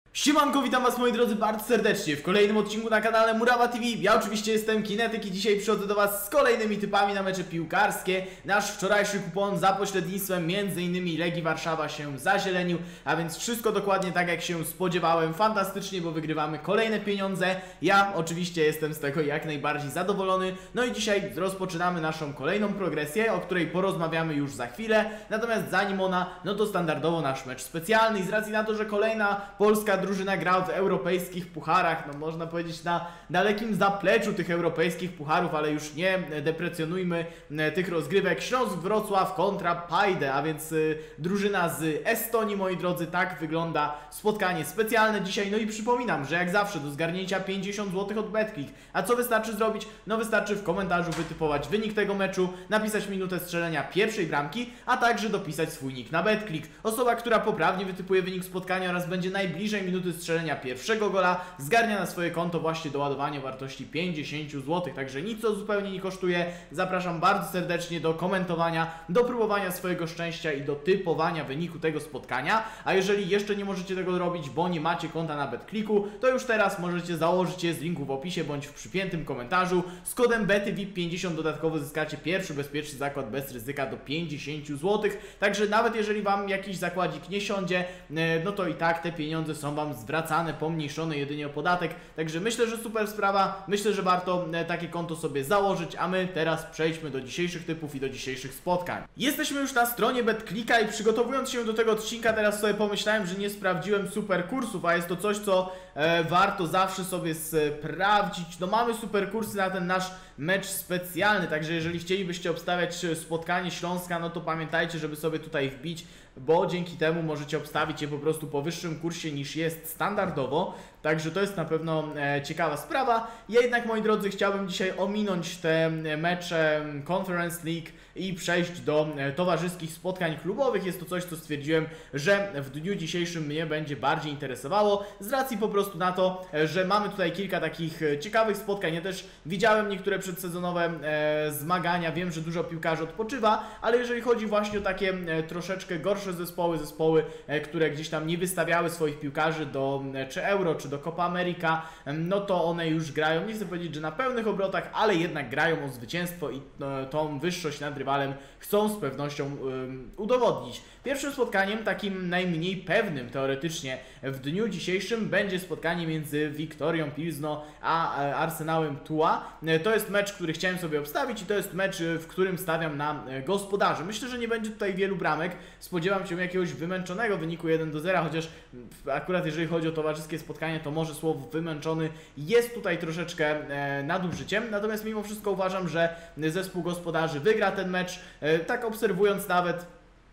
Siemanko, witam was moi drodzy bardzo serdecznie w kolejnym odcinku na kanale Murawa TV. Ja oczywiście jestem Kinetyk i dzisiaj przychodzę do was z kolejnymi typami na mecze piłkarskie. Nasz wczorajszy kupon za pośrednictwem m.in. Legii Warszawa się zazielenił, a więc wszystko dokładnie tak jak się spodziewałem. Fantastycznie, bo wygrywamy kolejne pieniądze. Ja oczywiście jestem z tego jak najbardziej zadowolony. No i dzisiaj rozpoczynamy naszą kolejną progresję, o której porozmawiamy już za chwilę. Natomiast zanim ona, no to standardowo nasz mecz specjalny i z racji na to, że kolejna polska drużyna gra w europejskich pucharach, no można powiedzieć na dalekim zapleczu tych europejskich pucharów, ale już nie deprecjonujmy tych rozgrywek. Śląsk Wrocław kontra Pajdę, a więc drużyna z Estonii, moi drodzy, tak wygląda spotkanie specjalne dzisiaj. No i przypominam, że jak zawsze do zgarnięcia 50 zł od BetClick. A co wystarczy zrobić? No wystarczy w komentarzu wytypować wynik tego meczu, napisać minutę strzelenia pierwszej bramki, a także dopisać swój nick na BetClick. Osoba, która poprawnie wytypuje wynik spotkania oraz będzie najbliżej minuty strzelenia pierwszego gola, zgarnia na swoje konto właśnie doładowanie wartości 50 zł. Także nic to zupełnie nie kosztuje. Zapraszam bardzo serdecznie do komentowania, do próbowania swojego szczęścia i do typowania wyniku tego spotkania. A jeżeli jeszcze nie możecie tego zrobić, bo nie macie konta na BetClicku, to już teraz możecie założyć je z linku w opisie bądź w przypiętym komentarzu. Z kodem BETYVIP50 dodatkowo zyskacie pierwszy bezpieczny zakład bez ryzyka do 50 zł. Także nawet jeżeli wam jakiś zakładzik nie siądzie, no to i tak te pieniądze są wam zwracane, pomniejszone jedynie o podatek. Także myślę, że super sprawa. Myślę, że warto takie konto sobie założyć, a my teraz przejdźmy do dzisiejszych typów i do dzisiejszych spotkań. Jesteśmy już na stronie BetClicka i przygotowując się do tego odcinka, teraz sobie pomyślałem, że nie sprawdziłem super kursów, a jest to coś, co warto zawsze sobie sprawdzić. No mamy super kursy na ten nasz mecz specjalny, także jeżeli chcielibyście obstawiać spotkanie Śląska, no to pamiętajcie, żeby sobie tutaj wbić, bo dzięki temu możecie obstawić je po prostu po wyższym kursie niż jest standardowo. Także to jest na pewno ciekawa sprawa. Ja jednak, moi drodzy, chciałbym dzisiaj ominąć te mecze Conference League i przejść do towarzyskich spotkań klubowych. Jest to coś, co stwierdziłem, że w dniu dzisiejszym mnie będzie bardziej interesowało, z racji po prostu na to, że mamy tutaj kilka takich ciekawych spotkań. Ja też widziałem niektóre przedsezonowe zmagania, wiem, że dużo piłkarzy odpoczywa, ale jeżeli chodzi właśnie o takie troszeczkę gorsze zespoły, które gdzieś tam nie wystawiały swoich piłkarzy do czy Euro, czy do Copa America, no to one już grają, nie chcę powiedzieć, że na pełnych obrotach, ale jednak grają o zwycięstwo i tą wyższość nad rywalem chcą z pewnością udowodnić. Pierwszym spotkaniem, takim najmniej pewnym teoretycznie w dniu dzisiejszym, będzie spotkanie między Wiktorią Pilzno a Arsenałem Tua. To jest mecz, który chciałem sobie obstawić i to jest mecz, w którym stawiam na gospodarzy. Myślę, że nie będzie tutaj wielu bramek. Spodziewam się jakiegoś wymęczonego wyniku 1-0, chociaż akurat jeżeli chodzi o towarzyskie spotkanie, to może słowo wymęczony jest tutaj troszeczkę nadużyciem. Natomiast mimo wszystko uważam, że zespół gospodarzy wygra ten mecz. Tak obserwując nawet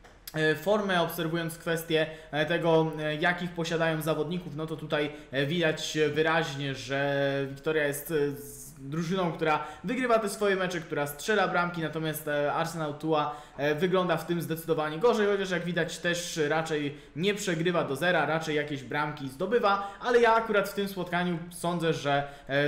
formę, obserwując kwestię tego, jakich posiadają zawodników, no to tutaj widać wyraźnie, że Wiktoria jest drużyną, która wygrywa te swoje mecze, która strzela bramki, natomiast Arsenal Tua wygląda w tym zdecydowanie gorzej, chociaż jak widać też raczej nie przegrywa do zera, raczej jakieś bramki zdobywa, ale ja akurat w tym spotkaniu sądzę, że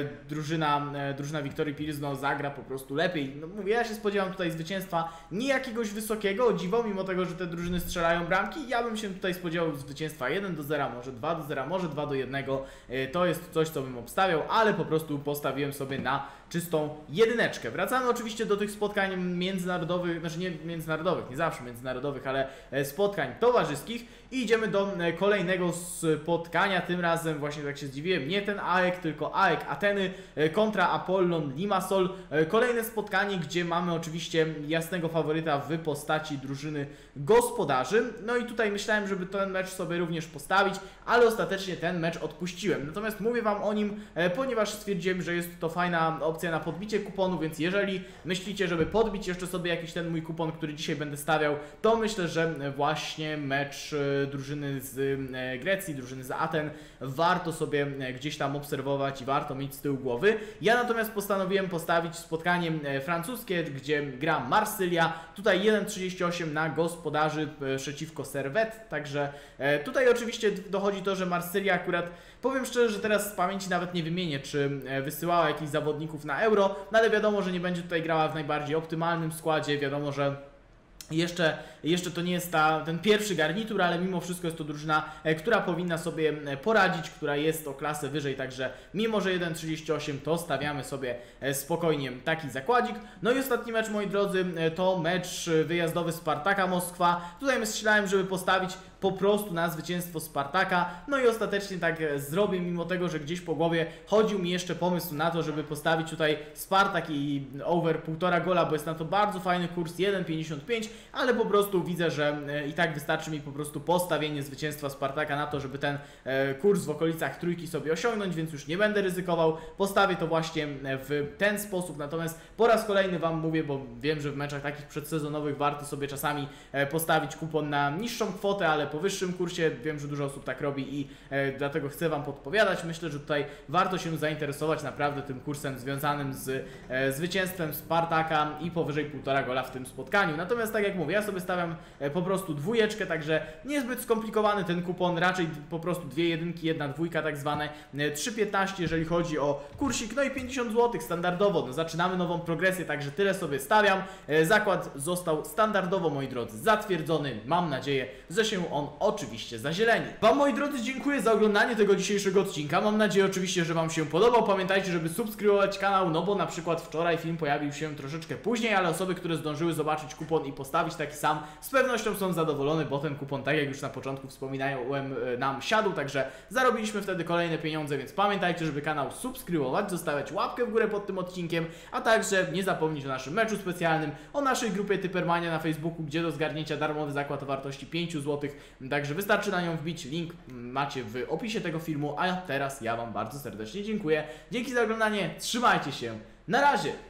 drużyna Wiktorii Pilzno zagra po prostu lepiej. No mówię, ja się spodziewam tutaj zwycięstwa nie jakiegoś wysokiego, o dziwo, mimo tego, że te drużyny strzelają bramki, ja bym się tutaj spodziewał zwycięstwa 1-0, może 2-0, może 2-1, to jest coś, co bym obstawiał, ale po prostu postawiłem sobie na czystą jedyneczkę. Wracamy oczywiście do tych spotkań międzynarodowych, znaczy nie międzynarodowych, nie zawsze międzynarodowych, ale spotkań towarzyskich i idziemy do kolejnego spotkania. Tym razem właśnie tak się zdziwiłem, nie ten AEK, tylko AEK Ateny kontra Apollon Limassol. Kolejne spotkanie, gdzie mamy oczywiście jasnego faworyta w postaci drużyny gospodarzy. No i tutaj myślałem, żeby ten mecz sobie również postawić, ale ostatecznie ten mecz odpuściłem. Natomiast mówię wam o nim, ponieważ stwierdziłem, że jest to fajna opcja na podbicie kuponu, więc jeżeli myślicie, żeby podbić jeszcze sobie jakiś ten mój kupon, który dzisiaj będę stawiał, to myślę, że właśnie mecz drużyny z Grecji, drużyny z Aten warto sobie gdzieś tam obserwować i warto mieć z tyłu głowy. Ja natomiast postanowiłem postawić spotkanie francuskie, gdzie gra Marsylia. Tutaj 1,38 na gospodarzy przeciwko Servette, także tutaj oczywiście dochodzi to, że Marsylia akurat, powiem szczerze, że teraz z pamięci nawet nie wymienię, czy wysyłała jakichś zawodników na Euro, no ale wiadomo, że nie będzie tutaj grała w najbardziej optymalnym składzie, wiadomo, że Jeszcze to nie jest ten pierwszy garnitur, ale mimo wszystko jest to drużyna, która powinna sobie poradzić, która jest o klasę wyżej, także mimo, że 1,38 to stawiamy sobie spokojnie taki zakładzik. No i ostatni mecz, moi drodzy, to mecz wyjazdowy Spartaka Moskwa. Tutaj myślałem, żeby postawić po prostu na zwycięstwo Spartaka, no i ostatecznie tak zrobię, mimo tego, że gdzieś po głowie chodził mi jeszcze pomysł na to, żeby postawić tutaj Spartak i over 1,5 gola, bo jest na to bardzo fajny kurs 1,55, ale po prostu widzę, że i tak wystarczy mi po prostu postawienie zwycięstwa Spartaka na to, żeby ten kurs w okolicach trójki sobie osiągnąć, więc już nie będę ryzykował, postawię to właśnie w ten sposób. Natomiast po raz kolejny Wam mówię, bo wiem, że w meczach takich przedsezonowych warto sobie czasami postawić kupon na niższą kwotę, ale po wyższym kursie. Wiem, że dużo osób tak robi i dlatego chcę Wam podpowiadać. Myślę, że tutaj warto się zainteresować naprawdę tym kursem związanym z zwycięstwem Spartaka i powyżej 1,5 gola w tym spotkaniu. Natomiast tak jak mówię, ja sobie stawiam po prostu dwójeczkę, także niezbyt skomplikowany ten kupon, raczej po prostu 2 jedynki, 1 dwójka tak zwane, 3,15 jeżeli chodzi o kursik, no i 50 zł standardowo. No, zaczynamy nową progresję, także tyle sobie stawiam. Zakład został standardowo, moi drodzy, zatwierdzony. Mam nadzieję, że się on oczywiście zazieleni. Wam, moi drodzy, dziękuję za oglądanie tego dzisiejszego odcinka. Mam nadzieję oczywiście, że Wam się podobał. Pamiętajcie, żeby subskrybować kanał, no bo na przykład wczoraj film pojawił się troszeczkę później, ale osoby, które zdążyły zobaczyć kupon i postawić taki sam, z pewnością są zadowolone, bo ten kupon, tak jak już na początku wspominałem, nam siadł, także zarobiliśmy wtedy kolejne pieniądze, więc pamiętajcie, żeby kanał subskrybować, zostawiać łapkę w górę pod tym odcinkiem, a także nie zapomnieć o naszym meczu specjalnym, o naszej grupie Typermania na Facebooku, gdzie do zgarnięcia darmowy zakład o wartości 5 zł. Także wystarczy na nią wbić, link macie w opisie tego filmu, a teraz ja Wam bardzo serdecznie dziękuję. Dzięki za oglądanie, trzymajcie się, na razie!